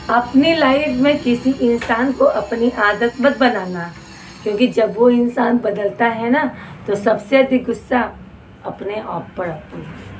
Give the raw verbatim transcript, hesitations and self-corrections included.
अपनी लाइफ में किसी इंसान को अपनी आदत मत बनाना, क्योंकि जब वो इंसान बदलता है ना तो सबसे अधिक गुस्सा अपने आप पर आती है।